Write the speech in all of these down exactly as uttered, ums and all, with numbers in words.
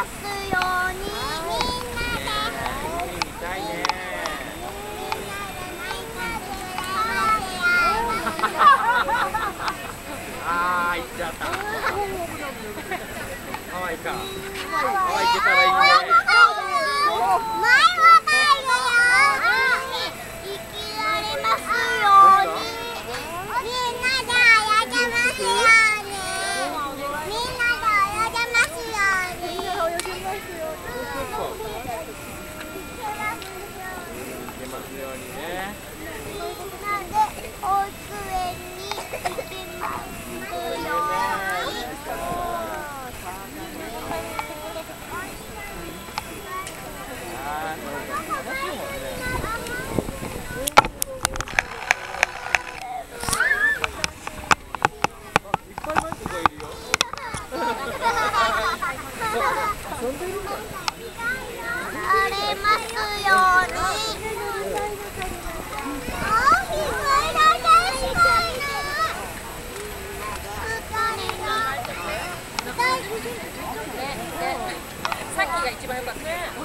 ようにみんなで見たいね。ああ、行っちゃった。ハワイか。ハワイ行けたらいいね。 さっきが一番良かったね。 そう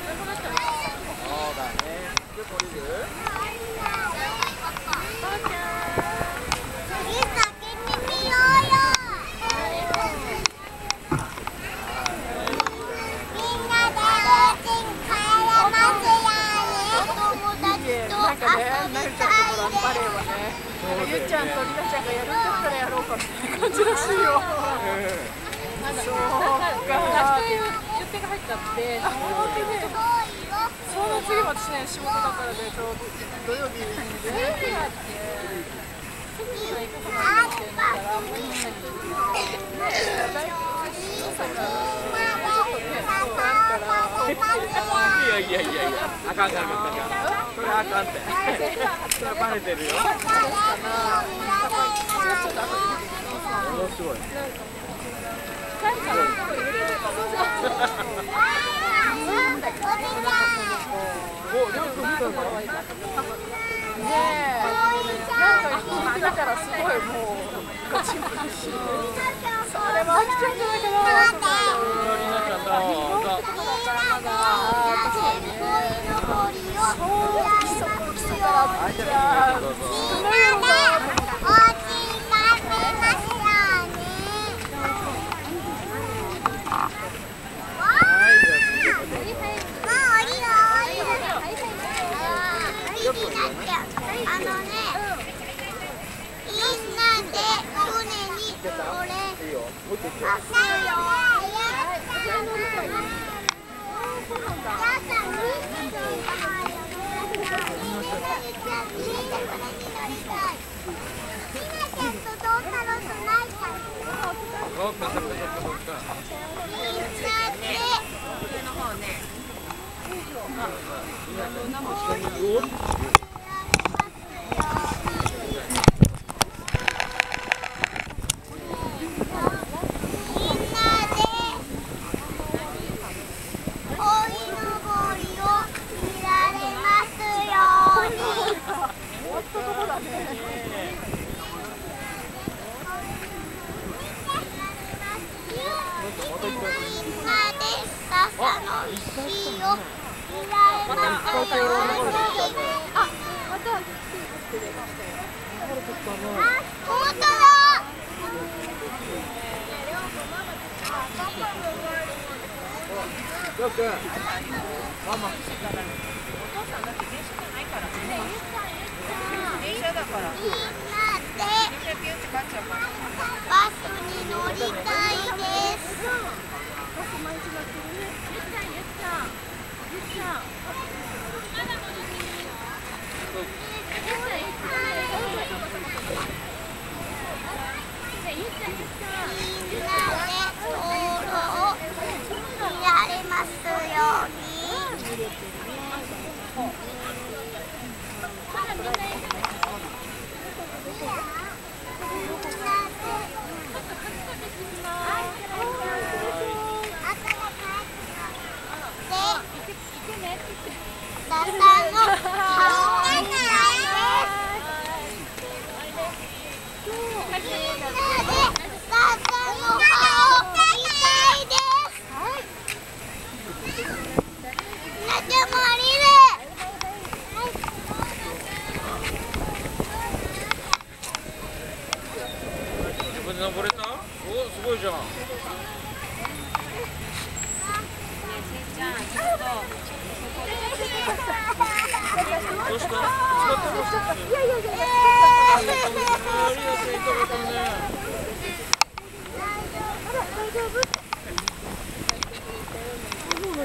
だね。で、これで。 なんかね、なるちゃんとこのバレエはね、ゆっちゃんとりなちゃんがやるんだったらやろうかって感じらしいよ。そうか。言ってが入ったって、その次も私ね、仕事だからね、土曜日に全部やって、すぐには行かないってなったら、もうみんなに。 いやいやいやいや、あかんかんかんかん。それあかんって。それバレてるよ。ものすごい。お、りょうくん見たの？ ねえ、なんか聞いてたからすごいもうガチンコし、それは飽きちゃうんじゃないかなと思って。 りなちゃんどうぞ。 あのね、みんなで船に乗れ。いいよ。もう一回。あ、さよ。 りょうくん、ママ。 電車だから。 みんなでバスに乗りたいです。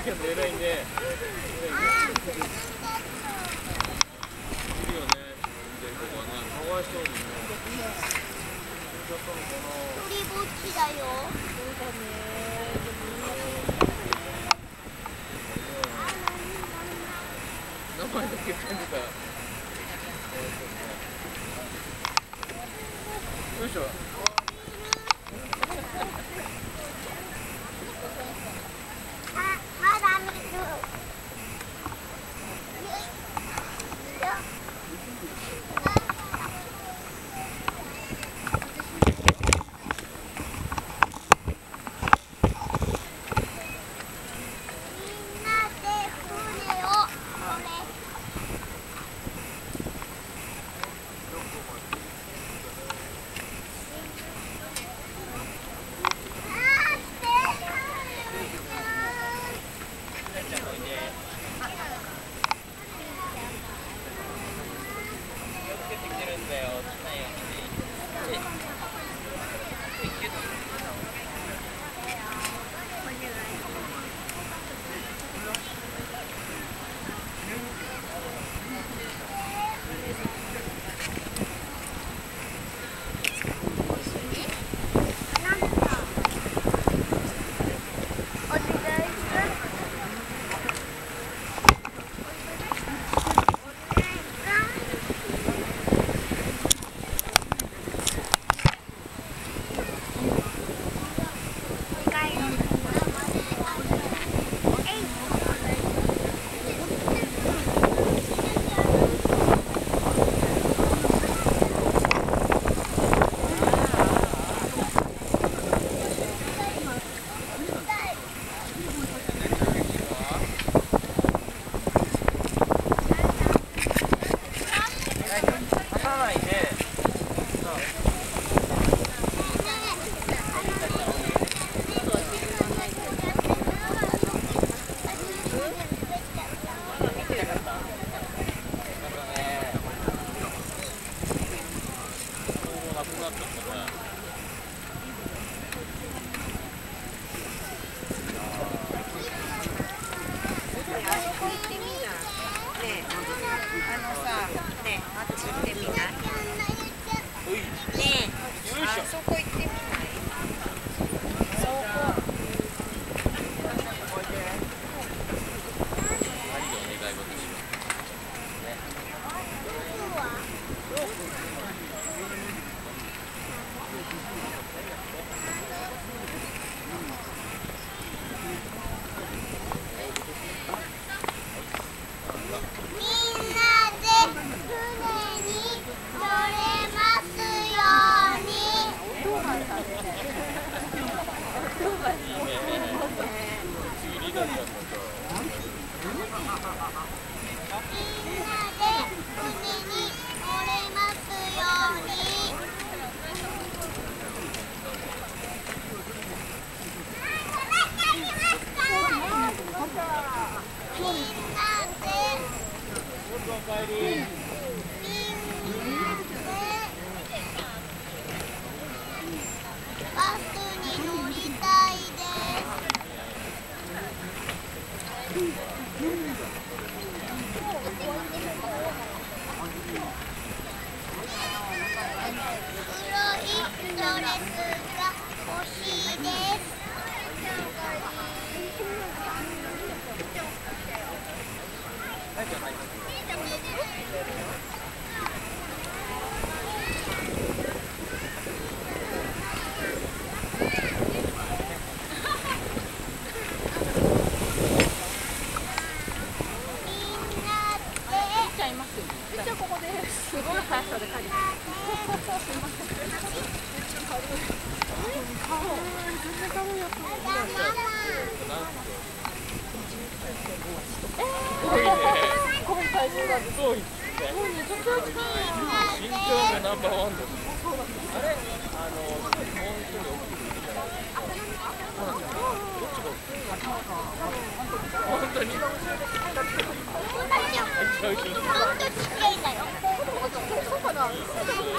けど偉いね。いるよね。全国はね、かわいそうにね。 一人ぼっちだよ。 名前だけ感じた。よいしょ。 あ、まだ見る。 ちょっとちっちゃいんだよ。